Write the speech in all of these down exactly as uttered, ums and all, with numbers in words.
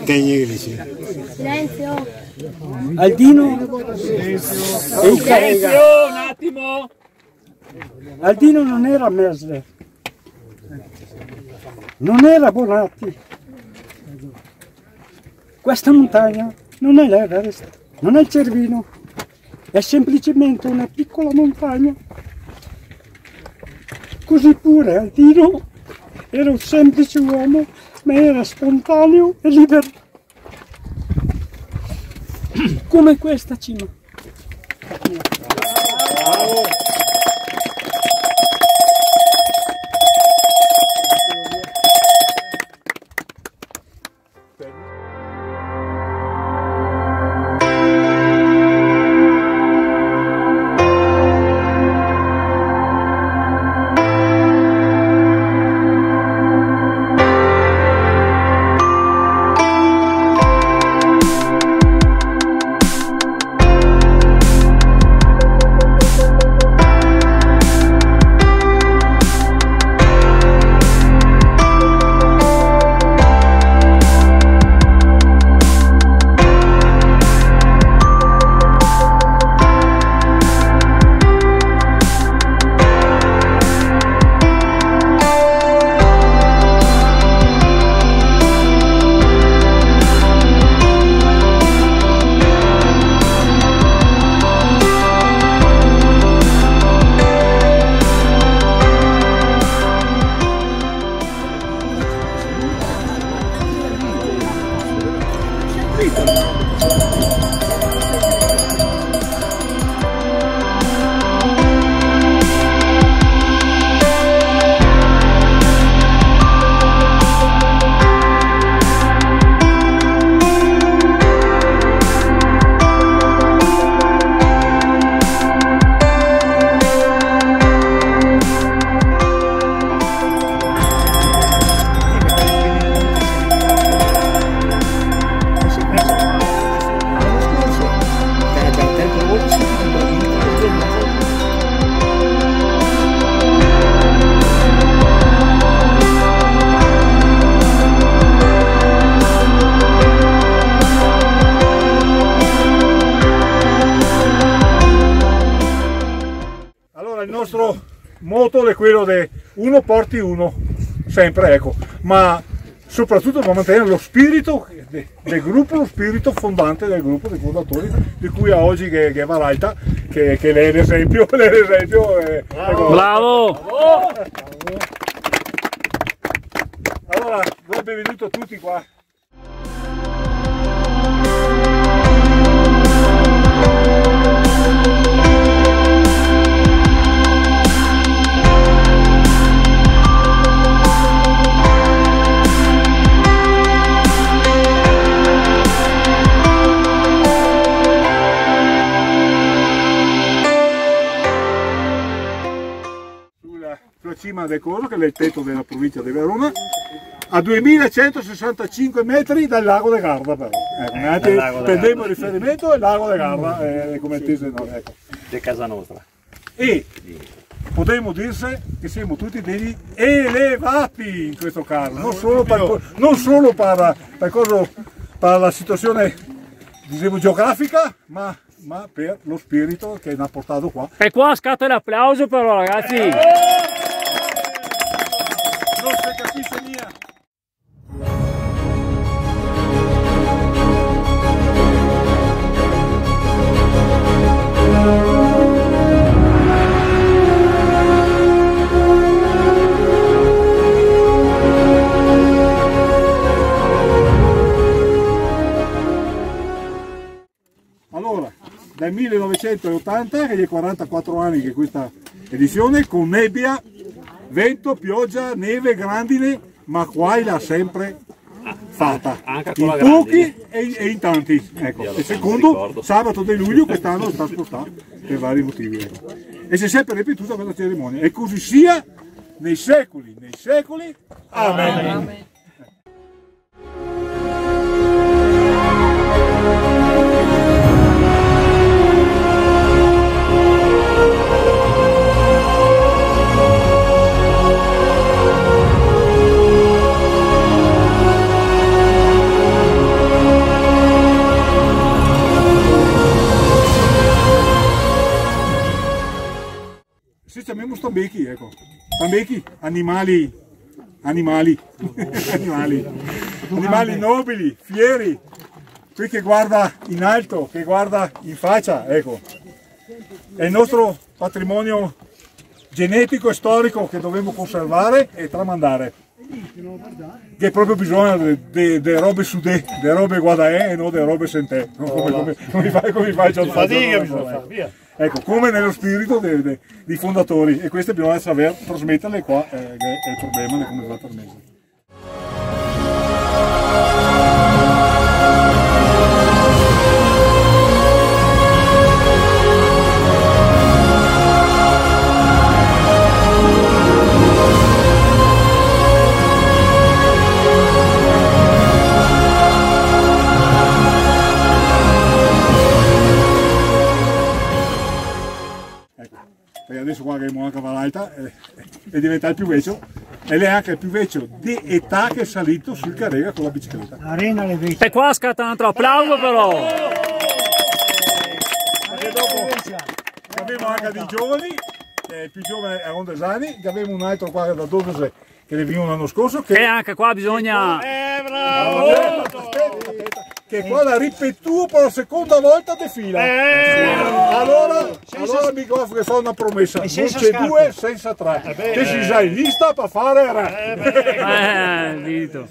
Silenzio. Aldino Silenzio, un attimo. Aldino non era Mesler, non era Bonatti. Questa montagna non è l'Everest, non è il Cervino, è semplicemente una piccola montagna. Così pure Aldino era un semplice uomo, ma era spontaneo e libero. Come questa cima. Bravo. Il nostro motto è quello di uno porti uno, sempre, ecco, ma soprattutto per mantenere lo spirito de, del gruppo, lo spirito fondante del gruppo dei fondatori, di cui a oggi che, che è Varaita, che, che lei è l'esempio, lei è l'esempio. Eh, Bravo! Ecco. Bravo. Bravo! Allora, buon benvenuto a tutti qua. Sulla cima del Coso, che è il tetto della provincia di Verona, a duemilacentosessantacinque metri dal lago de Garda, però. Ecco, eh, prendiamo il riferimento al lago de Garda, eh, come dice, no, ecco. Di casa nostra. E potremmo dirse che siamo tutti degli elevati in questo caso, non solo per, non solo per, per, cosa, per la situazione, diciamo, geografica, ma ma per lo spirito che mi ha portato qua. E qua scatta l'applauso però, ragazzi! Eh, non si capisce mia! Allora, dal millenovecentottanta, che è quarantaquattro anni che questa edizione, con nebbia, vento, pioggia, neve, grandine, ma qua l'ha sempre fatta, anche in con la pochi e, e in tanti. Ecco. E secondo sabato di luglio quest'anno sta spostato per vari motivi. Ecco. E si è sempre ripetuta questa cerimonia, e così sia nei secoli, nei secoli. Amen. Amen. se chiamiamo stambecchi, ecco, stambecchi, animali, animali, animali, animali nobili, fieri, qui che guarda in alto, che guarda in faccia, ecco, è il nostro patrimonio genetico e storico che dobbiamo conservare e tramandare, che proprio bisogna delle robe sudè, delle robe guadaè e non delle robe sentè, come, come, come fai, come fai già fatica bisogna fare, via. Ecco, come nello spirito dei, dei, dei fondatori, e queste bisogna saper trasmetterle qua, eh, che è il problema di come va trasmesso. E adesso qua che è anche Val'Alta eh, è diventato il più vecchio, e lei è anche il più vecchio di età che è salito sul Carrega con la bicicletta. Arena le vecchie. E qua scatta un altro applauso però! Perché dopo abbiamo anche dei giovani, eh, il più giovane è Rondesani, che abbiamo un altro qua da dodici che ne vino l'anno scorso. Che... E anche qua bisogna... Eh, bravo! Aspetta, aspetta, aspetta. Che qua l'ha ripetuto per la seconda volta di fila. Eh, allora, allora mi offre che fa una promessa, non c'è due senza tre. Eh, che si sei in lista per fare re. Eh, dito.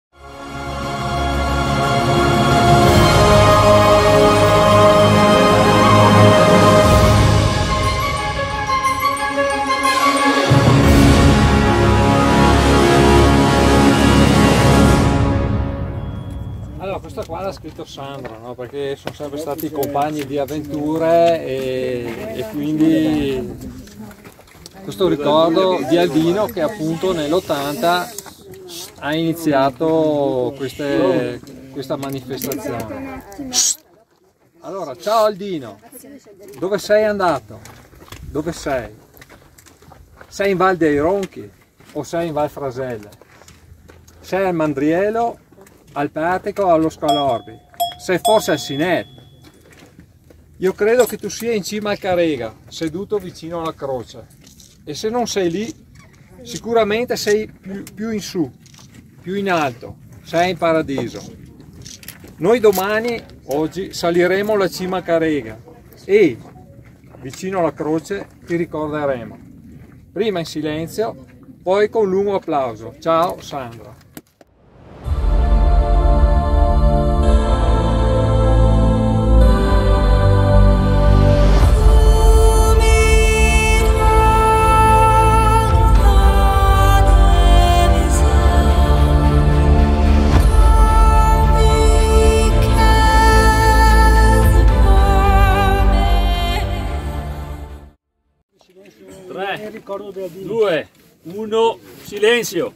Questa qua l'ha scritto Sandra, no? Perché sono sempre stati compagni di avventure e, e quindi questo ricordo di Aldino che appunto nell'ottanta ha iniziato queste, questa manifestazione. Allora, ciao Aldino, dove sei andato? Dove sei? Sei in Val dei Ronchi o sei in Val Fraselle? Sei al Mandrielo, al Patico o allo Scalorbi? Sei forse al Sinet? Io credo che tu sia in cima al Carrega, seduto vicino alla croce, e se non sei lì sicuramente sei più, più in su, più in alto, sei in paradiso. Noi domani, oggi, saliremo la cima al Carrega e vicino alla croce ti ricorderemo, prima in silenzio, poi con un lungo applauso. Ciao Sandra. tre, due, uno, silenzio!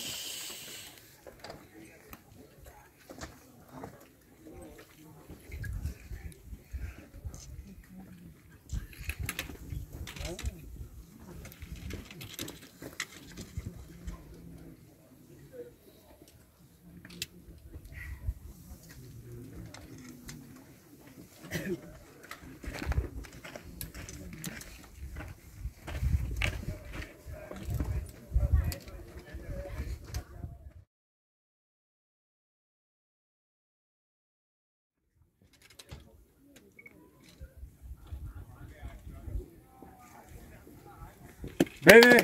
Bene.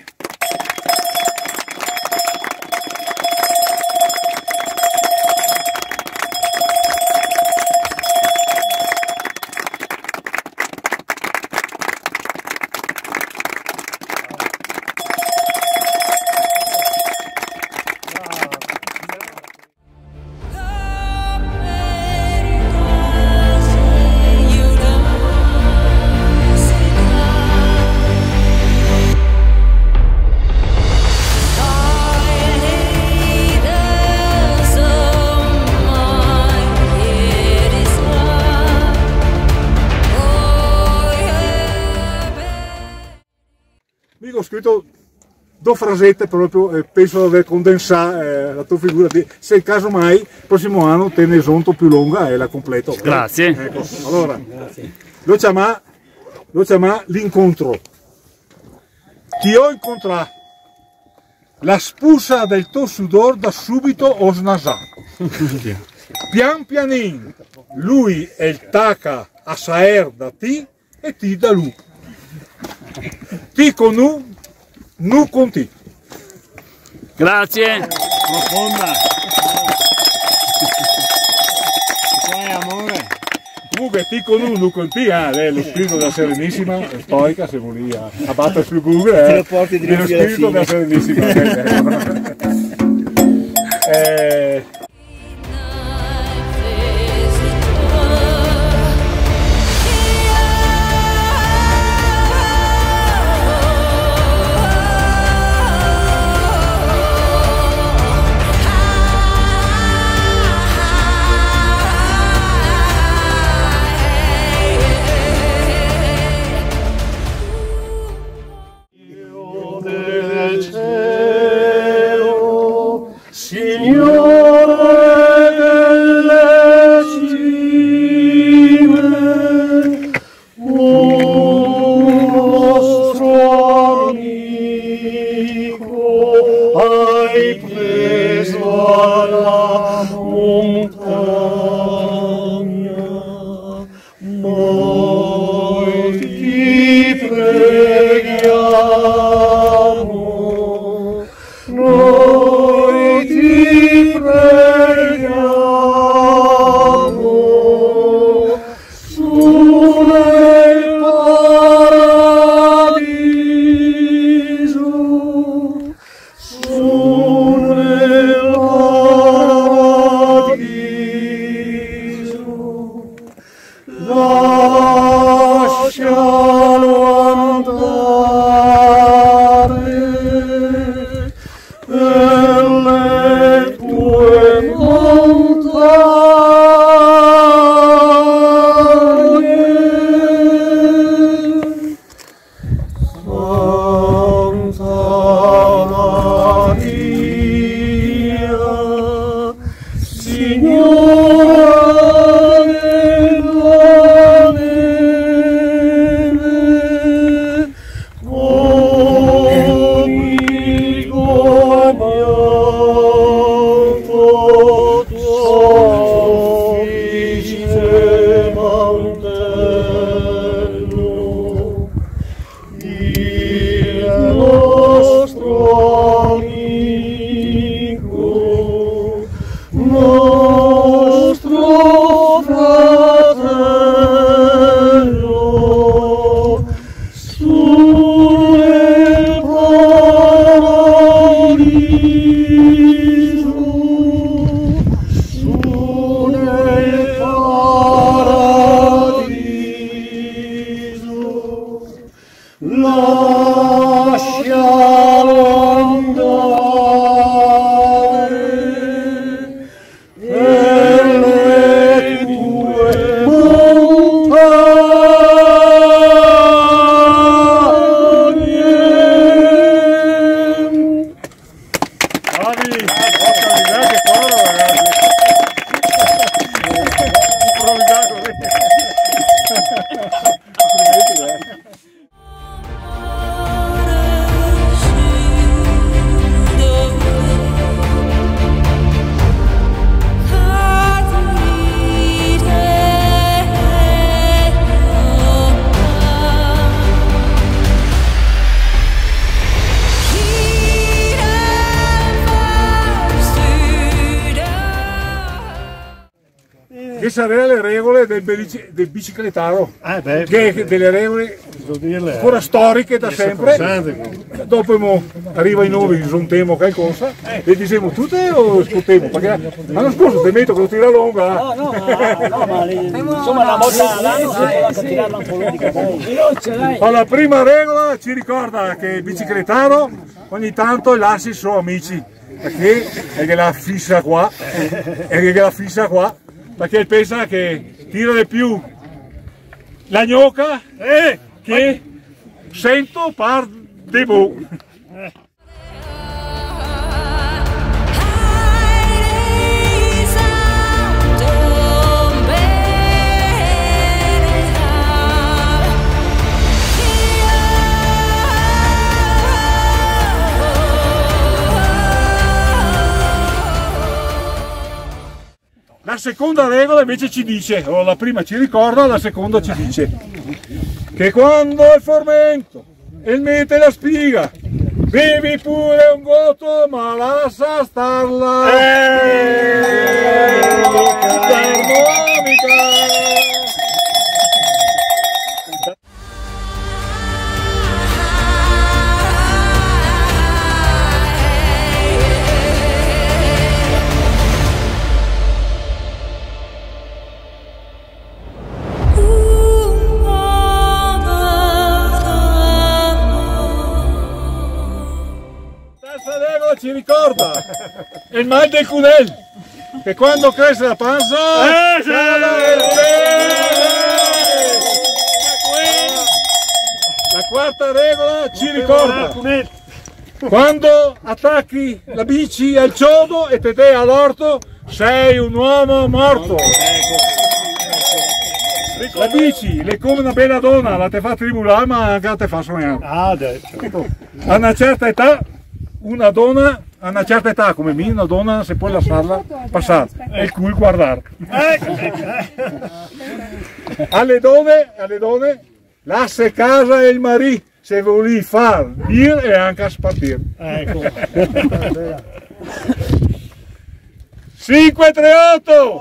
Ho scritto due frasette proprio, eh, penso di aver condensato eh, la tua figura, di, se il caso mai, il prossimo anno te ne sonto più lunga e la completo. Grazie. Eh? Ecco, allora, Grazie. Lo chiama, lo chiama l'incontro. ti ho incontrato, la spuzza del tuo sudor da subito ho snasato. Pian pianin, lui è il taca a saer da ti e ti da lui. Ti con nu, nu con ti. Grazie. Profonda. Poi amore. Comunque ti con nu, nu con ti, eh, lei è lo spirito della Serenissima, è storica, se vuoi a, a battere su Google, eh, è lo spirito della Serenissima. eh, che sarebbero le regole del, belici, del biciclettaro, ah, beh, che, che delle regole ancora storiche da sempre. Dopo mo, arriva i nuovi, disontiamo qualcosa e diciamo tutte o ascoltiamo, perché l'anno scorso ti metto che lo tira lunga. No, no, no, no, ma insomma una volta all'anno si può tirarla un po' di capelli. La prima regola ci ricorda che il biciclettaro ogni tanto lascia i suoi amici, perché è che la fissa qua, è che la fissa qua. Perché pensa che tira di più la gnocca eh, che sento par de vous. seconda regola invece ci dice, o la prima ci ricorda, la seconda ci dice che quando il fermento e il mete la spiga, bevi pure un goto ma lascia starla. Eh, ci ricorda il mal del cunel, che quando cresce la panza eh, sì, la quarta regola ci ricorda quando attacchi la bici al chiodo e te dai all'orto sei un uomo morto. La bici è come una bella donna, la te fa tribulare ma anche la te fa sognare. Ah, a una certa età una donna, a una certa età come me, una donna se può lasciarla passare e il cui guardare. Alle donne, alle donne, lascia casa e il marito se vuoi far dire e anche a spartire. Ecco. cinque tre otto!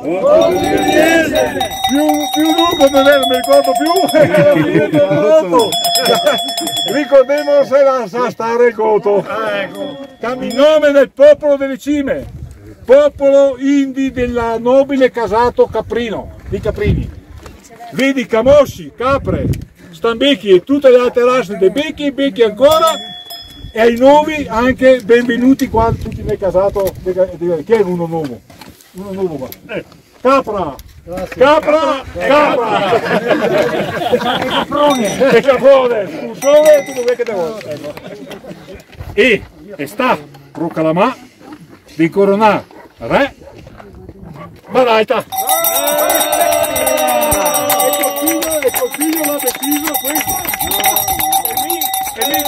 Più, più lungo non è, non mi ricordo più! Ricordiamo se la sa stare il coto. In nome del popolo delle cime, popolo indi della nobile casato Caprino, di Caprini. Vedi camosci, capre, stambecchi e tutte le altre razze dei becchi, becchi ancora. E ai nuovi anche benvenuti qua tutti nel casato. Chi è uno nuovo? Uno nuovo qua. Eh. Capra! Grazie. Capra! Capra! E caprone! E caprone! Un solo e tutto quello che te vuoi. E, e sta proclamà di coronare re Badaita! E consiglio l'ha deciso questo. E lì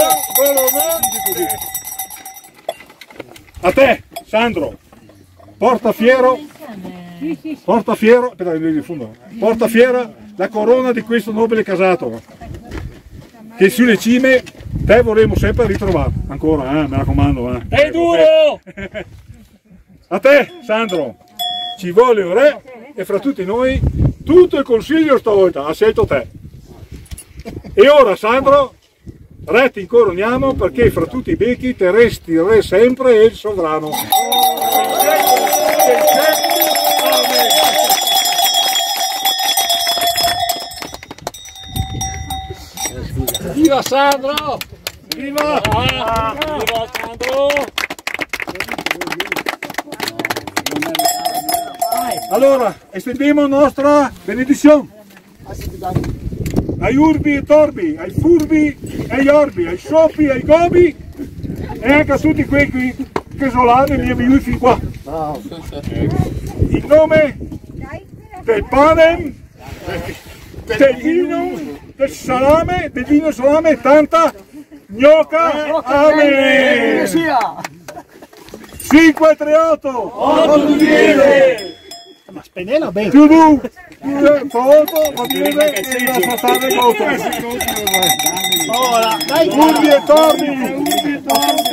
a te, Sandro, porta fiero, porta fiero, aspetta, di fondo, porta fiera la corona di questo nobile casato, che sulle cime te vorremmo sempre ritrovare, ancora, eh, mi raccomando. Eh. È duro! A te, Sandro, ci vuole un re e fra tutti noi tutto il consiglio stavolta ha scelto te. E ora, Sandro, re ti incoroniamo perché fra tutti i becchi te resti re sempre e il sovrano. Viva Sandro! Viva! Ah, viva Sandro! Allora, estendiamo la nostra benedizione ai urbi e torbi, ai furbi e agli orbi, ai scioppi e ai gobi e anche a tutti quelli che solano mi hanno fin qua. In nome del pane, del vino, del salame, del vino e salame e tanta gnocca. Amen! cinque tre otto! Ma spendela bene! Più tu! Foto, va bene e la passare foto. Ora, dai! Urbi e torni!